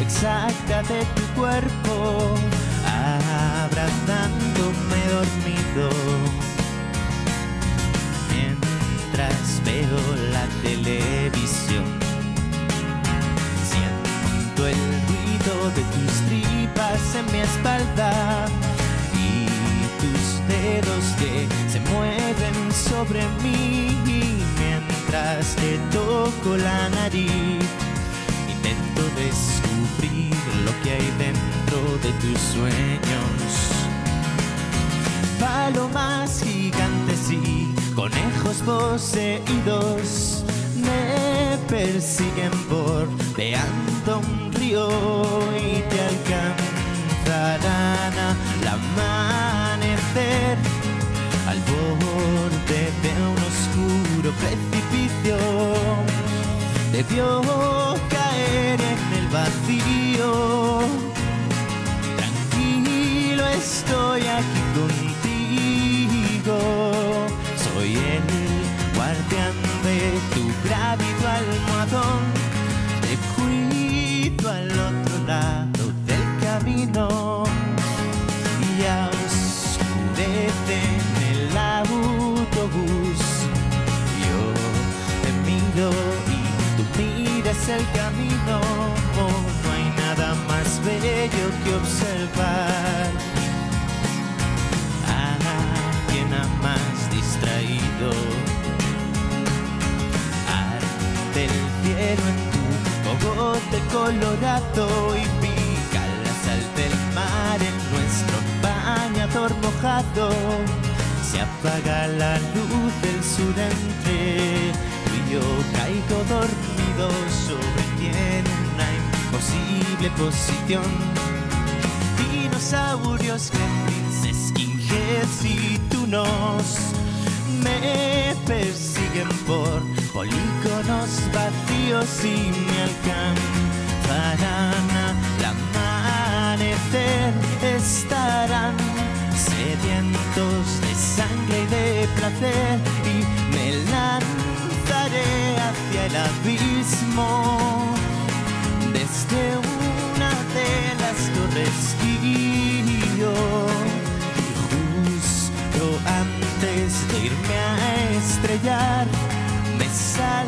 exacta de tu cuerpo, abrazándome dormido, mientras veo la televisión. Siento el ruido de tus tripas en mi espalda y tus dedos que se mueven sobre mí, mientras te toco la nariz. Intento descubrir lo que hay dentro de tus sueños. Palomas gigantes y conejos poseídos me persiguen bordeando un río y te alcanzarán al amanecer, al borde de un oscuro precipicio. Debió caer en el vacío. Tranquilo, estoy aquí contigo. Soy el guardián de tu grávido almohadón. Te cuido al otro lado del camino. Ya oscurece en el autobús. Yo te miro y tú miras el camino. Oh, no hay nada más bello que observar a quien amas distraído. Arde el cielo en tu cogote colorado y pica la sal del mar en nuestro bañador mojado. Se apaga la luz del sur entre tú y yo. Caigo dormido sobre ti en una imposible posición. Dinosaurios, gremlins, skinheads y tunos me persiguen por polígonos vacíos y me alcanzarán al amanecer. Estarán sedientos de sangre y de placer y me lanzaré hacia el abismo desde una de las torres Guío. Y justo antes de irme a estrellar me sale